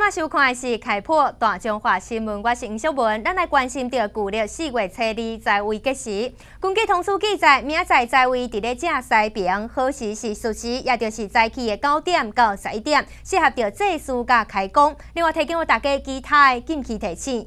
正收看的是开播大中华新闻，我是黄小文。咱来关心到旧历4月初2在位吉时，根据通知记载，明仔在位伫咧正西边，好时是戌时，也就是早起的9点到11点，适合着祭祀甲开工。另外，提供大家其他的禁忌提醒。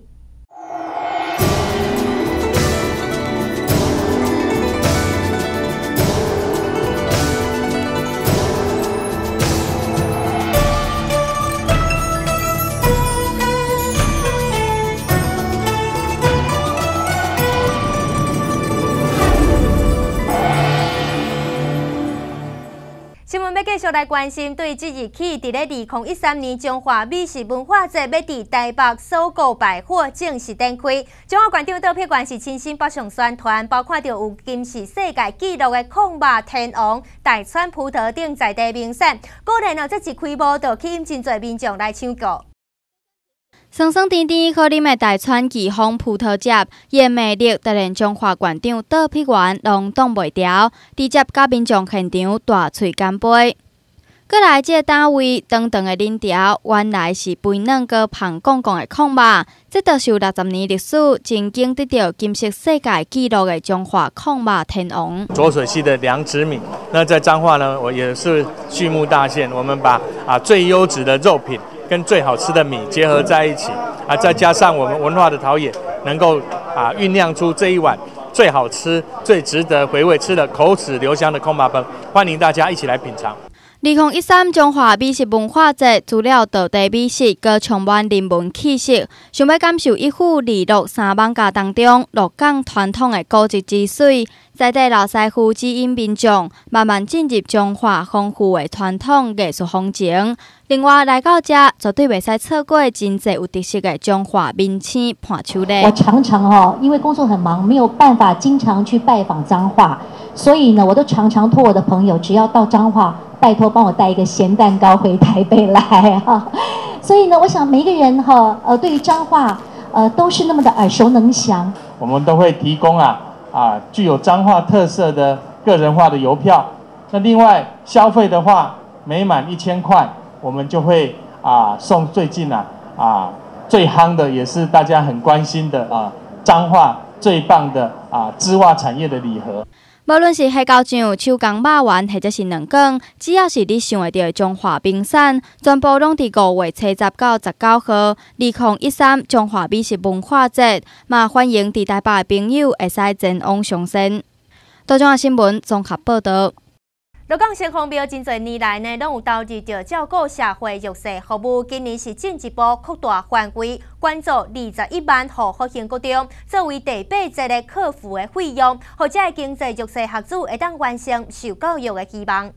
新闻要继续来关心，对即日起，伫咧2013年中华美食文化节要伫台北首购百货正式展开。中华馆长杜碧源是亲身北上宣传，包括着有金氏世界纪录的控肉天王、大川葡萄等在地名产。果然这一开幕就吸引真侪民众来抢购。 酸酸甜甜可啉的大川奇丰葡萄汁，伊的魅力当然中华馆长杜碧源拢挡袂牢，直接甲民众现场大喙干杯。过来这单位长长的饮条，原来是肥嫩个胖公公的控肉，这就是有60年历史，曾经得到金氏世界纪录的中华控肉天王。 浊水溪的良知米，那在彰化呢，我也是畜牧大县，我们把最优质的肉品跟最好吃的米结合在一起，再加上我们文化的陶冶，能够酝酿出这一碗最好吃、最值得回味、吃的口齿留香的控肉饭，欢迎大家一起来品尝。 2013中华美食文化节，除了道地美食，更充满人文气息。想要感受一府二鹿3艋舺当中鹿港传统的古迹之水，在地老师傅指引民众慢慢进入中华丰富的传统艺术风情。另外来到这，绝对袂使错过真侪有特色的中华民青伴手礼。 我常常因为工作很忙，没有办法经常去拜访彰化，所以呢，我都常常托我的朋友，只要到彰化，拜托帮我带一个咸蛋糕回台北来哈。所以呢，我想每一个人对于彰化都是那么的耳熟能详。 我们都会提供具有彰化特色的个人化的邮票。那另外消费的话，每满1000块，我们就会送最近最夯的，也是大家很关心的彰化最棒的织袜产业的礼盒。 无论是虾饺酱、手工肉圆，或者是两羹，只要是你想得到的中华名产，全部拢伫5月初10到19号2013中华美食文化节，嘛欢迎伫台北的朋友会使前往尝鲜。大中华新闻综合报道。 鹿港城隍庙真侪年来呢，拢有投入着照顾社会弱势服务。今年是进一步扩大范围，关注21万户福兴国中，作为第8节的客服的费用，或者经济弱势学子会当完成受教育的希望。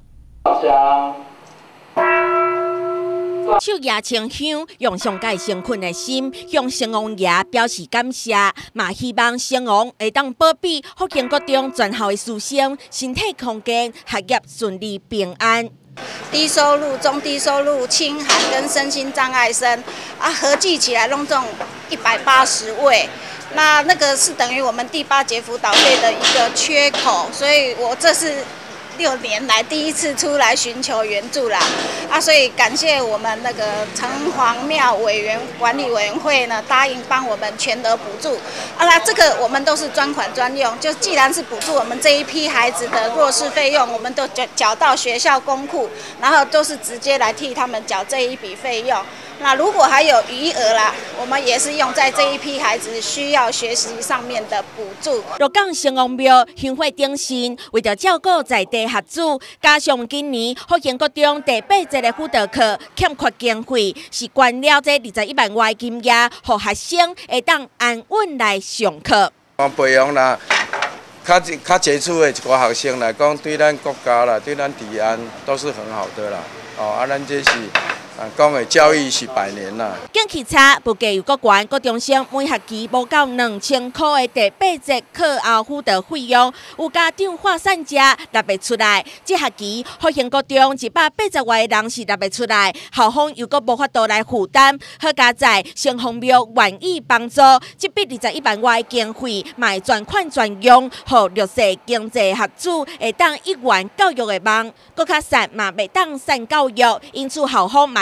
手拿清香，用上界诚恳的心，向城隍爷表示感谢，嘛希望城隍会当保庇福兴国中全校的师生身体康健，学业顺利平安。 低收入、中低收入、轻寒跟身心障碍生合计起来拢总180位。那个是等于我们第8节辅导费的一个缺口，所以我这是6年来第一次出来寻求援助啦，所以感谢我们那个城隍庙管理委员会呢，答应帮我们全额补助。那这个我们都是专款专用，就既然是补助我们这一批孩子的弱势费用，我们都缴到学校公库，然后都是直接来替他们缴这一笔费用。那如果还有余额啦，我们也是用在这一批孩子需要学习上面的补助。 鹿港城隍庙香火鼎盛，为着照顾在地学子，加上今年福兴国中第8节的辅导课欠缺经费，是捐了这21万元金额，让学生会当安稳来上课。 培养啦，较杰出的一个学生来讲，对咱国家啦，对咱治安都是很好的啦。咱这是。讲的教育是100年啦。 近期差不计有国悬，高中生每学期无到2000块的第8节课后辅导费用，有家长发散者纳袂出来。这学期福兴国中180位的人是纳袂出来，校方又阁无法度来负担。好佳在城隍庙愿意帮助，这笔21万元的经费，卖全款全用，予弱势经济学子会当一元教育的梦，搁较散嘛袂当散教育，因此校方嘛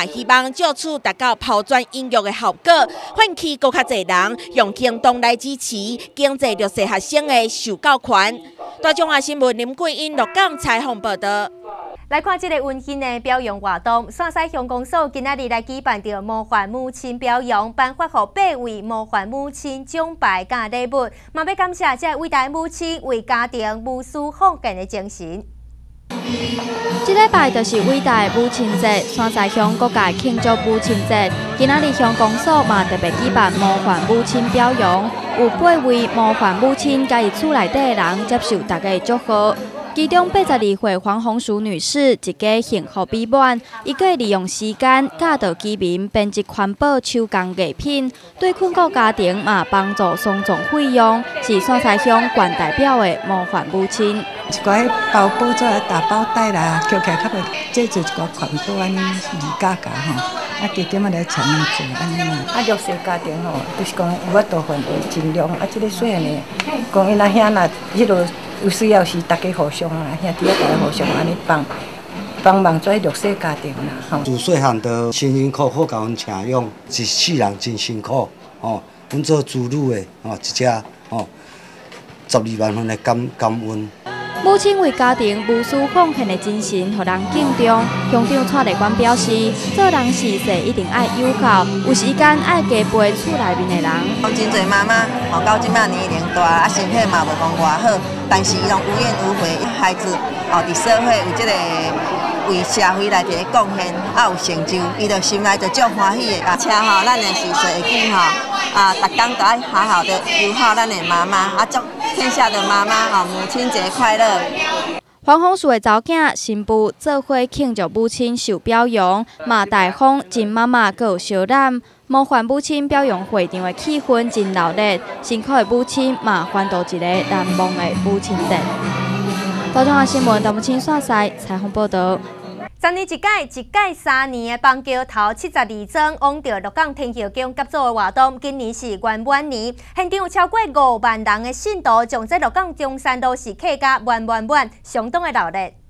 嘛希望借此达到抛砖引玉的效果，唤起更较侪人用行动来支持经济弱势学生的受教权。大中华新闻林桂英鹿港采访报道。 来看这个温馨的表扬活动，山西乡公所今仔日来举办着模范母亲表扬，颁发予8位模范母亲奖牌甲礼物，嘛要感谢这伟大的母亲为家庭无私奉献的精神。 这礼拜就是伟大的母亲节，山西乡各界庆祝母亲节。今仔日乡公所嘛特别举办模范母亲表扬，有8位模范母亲甲伊厝内底的人接受大家的祝福。其中82岁黄红淑女士一家幸福美满，伊个利用时间教导居民编织环保手工艺品，对困苦家庭嘛帮助松总费用，是山西乡县代表的模范母亲。 一个包包做大包袋啦，捡起来较袂，这就是一个环保安尼2价价吼，啊加减啊来参与做安尼嘛。啊弱势家庭吼，就是讲有法度分会尽量，啊这个细汉的，讲因阿兄若迄落。有需要时，大家互相啊，兄弟啊，大家互相安尼帮忙做弱势家庭啦，吼。 自细汉就辛辛苦苦甲阮请养，一世人真辛苦，吼。阮做子女的，吼，一只吼，12万分的感恩。 母亲为家庭无私奉献的精神，互人敬重。乡长蔡立官表示，做人事事一定爱有效，有时间爱加陪厝内面的人。 真侪妈妈，到即摆年龄大，啊身体嘛无讲偌好，但是伊拢无怨无悔，孩子伫社会有即个为社会来一个贡献，有成就，伊就心内就足欢喜的。请咱的事会记逐工都爱好好的友好咱的妈妈，祝天下的妈妈母亲节快乐。 黄红树的查某囝新妇做伙庆祝母亲受表扬，嘛大方真妈妈阁有小染。模范母亲表扬会场的气氛真热烈，辛苦的母亲嘛欢度一个难忘的母亲节。大中华新闻陈木清线西采访报道。 10年一届3年的邦桥头72庄往着鹿港天后宫合作的活动，今年是圆满年，现场有超过5万人的信徒，将这鹿港中山都市客家满，相当的热烈。